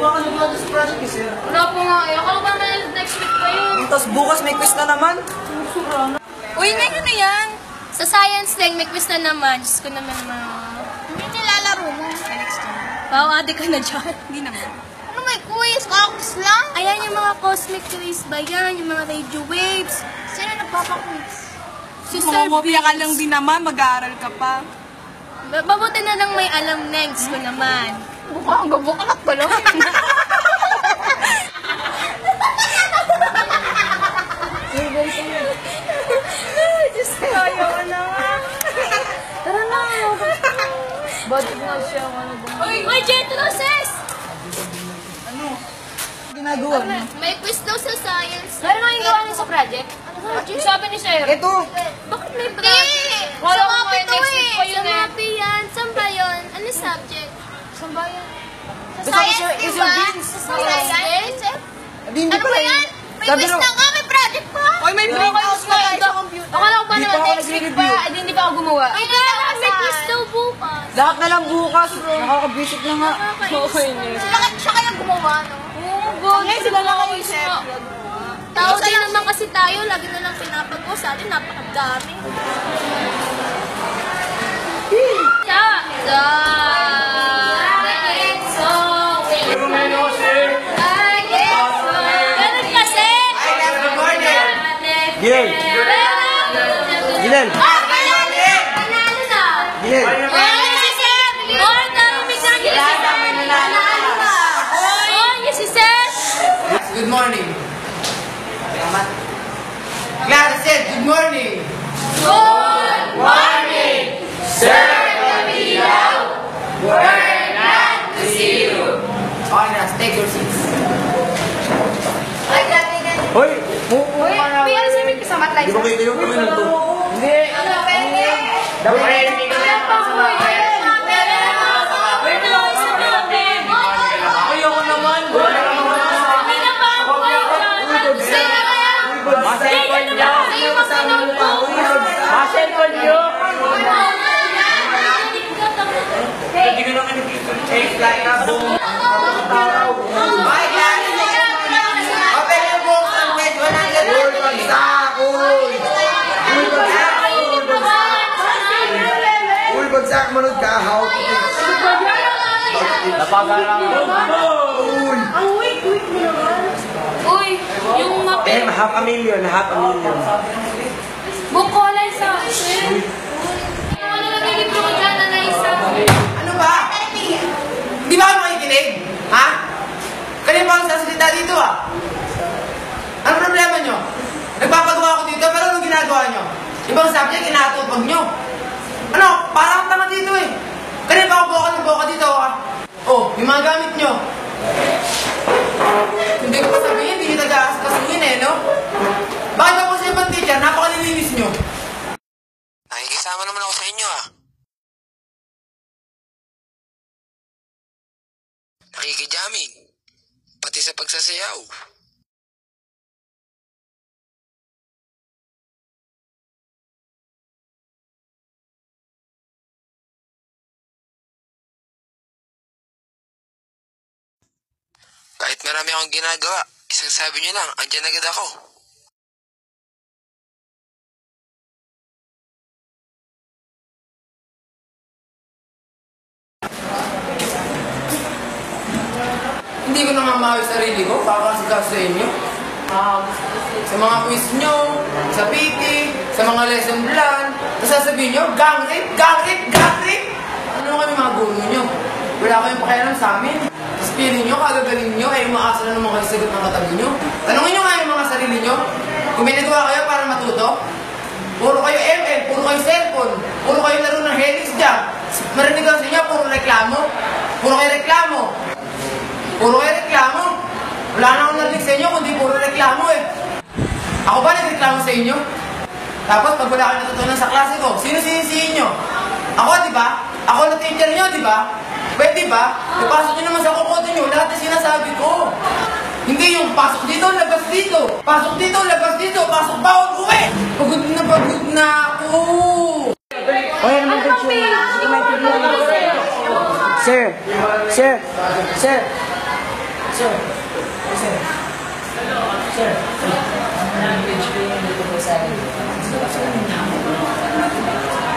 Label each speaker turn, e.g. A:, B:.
A: ba ka naglato sa project eh, sir?
B: Wala po nga eh. Akala ba na next week pa yun?
A: Tapos bukas may quiz na naman.
B: Uy, ngayon na yan. Sa science lang, may quiz na naman. Diyos ko naman mga...
C: Hindi nilalaro mo. Next time.
B: Wow, ate ka na dyan. Hindi naman.
C: Ano may quiz? Kakos lang?
B: Ayan yung mga cosmic rays ba yan? Yung mga radio waves.
C: Sino nagpapaquiz?
B: Si Sir
D: Mamumopia ka lang din naman, mag-aaral ka pa.
B: Mabuti na lang may alam next ko naman.
C: Mukha ang gabukanak pa lang.
B: Diyos ko, ayaw na nga. Tara na. Budget na siya. Uy, Jetro, sis!
A: Ano? Ginagawa mo?
B: May quiz daw sa science. Meron nga yung gawa niya sa project. Sabi ni Sir.
A: Ito!
B: Bakit may project?
C: Wala ko nga next week pa
B: Sa
C: yun eh.
B: MAPI yan. Saan ba yun? Ano subject?
C: Saan ba yan? Sa
A: Basta
C: science,
A: is
C: di
A: your
C: ba?
A: beans.
C: Sa science?
A: Hindi
C: Ano ba yan? May quiz na nga, may project pa.
D: Oy, may breakout na tayo sa computer.
B: Akala ko ba
A: Di
B: naman
A: pa ako
B: next week
A: nagre-review.
B: pa? Hindi pa ako gumawa. Ay,
C: Hindi na
B: may quiz daw bukas.
A: Lahat na lang bukas, bro. Nakaka-visit na nga.
B: Okay niya.
C: Siya kaya gumawa, no?
B: Ngayon sila nakaisip. Tao din naman kasi tayo, lagi na lang pinapag-o sa atin, napakadami. Ganun kasi!
A: Gilel! Gilel!
B: Panalo na!
A: Gilel!
B: Oy, si Sir! Oy, tahimik na si Sir! Panalo na! Oy, si Sir!
E: Good morning. Class said, good morning.
B: Good morning!
E: Sir Camilo, we're glad to see you. Okay na, take your seats.
C: Ay, grabe na.
A: Hoy! Uy!
C: May ano sabi ka sa matlay?
A: Di ba kayo kami na to? Hindi!
C: Ano, pwede?
A: Dapat kayo hindi ka na Ayoko naman! Maselfon niyo! Maselfon niyo! Hindi ko naman nag-change like na buong
E: Okay, class. Open your books on page 100. Uy, bagsak! Uy! Uy, bagsak! Uy, bagsak! Manood ka! How?
A: Napagalang
E: Uy!
B: Uy, yung mapi.
A: half a million.
B: Bukolay sa akin. Ano na libro ko dyan, Anaisa?
E: Ano ba? Hindi ba ako makikinig? Ha? Kanina pa ako sasalita dito ah. Ano problema nyo? Nagpapagawa ako dito pero anong ginagawa nyo? Ibang subject, inaatupag nyo. Ano? Parang tanga dito eh. Kanina pa ako buka dito ah. Oh, yung mga gamit nyo. Hindi ko pa sabihin, hindi nyo taga-kasuhin eh, no? Bakit ako sa ibang teacher? Napakalilinis nyo.
F: Nakikisama naman ako sa inyo ah. Nakikijamming. Pati sa pagsasayaw. Kahit marami akong ginagawa, isang sabi niyo lang, andyan agad ako.
E: Hindi ko na nga mahal sarili ko, baka kasi sa inyo. Sa mga quiz nyo, sa PT, sa mga lesson plan, sasabihin nyo, gang rape. Ano kami mga guro nyo? Wala kayong pakialam sa amin. Tapos feeling nyo, kagagaling nyo, ay umaasa na naman kayo sagot ng katabi nyo. Tanungin nyo nga yung mga sarili nyo. Kung may nagawa kayo para matuto, puro kayo ML, puro kayo cellphone, puro kayo laro ng helix dyan. Marinig ako sa inyo, puro reklamo. Puro kayo reklamo. Wala na akong narinig sa inyo, kundi puro reklamo eh. Ako ba nagreklamo sa inyo? Tapos pag wala kayo natutunan sa klase ko, sino sinisihin nyo? Ako, di ba? Ako na teacher nyo, di ba? Pwede ba? Ipasok nyo naman sa kukoto nyo lahat na sinasabi ko. Hindi yung pasok dito, labas dito. Pasok dito, labas dito. Pasok bawal uwi. Pagod na ako.
A: Hoy, ano ba Sir!
G: Sir. Sir. Sir. Ang language ko yung dito po sa akin.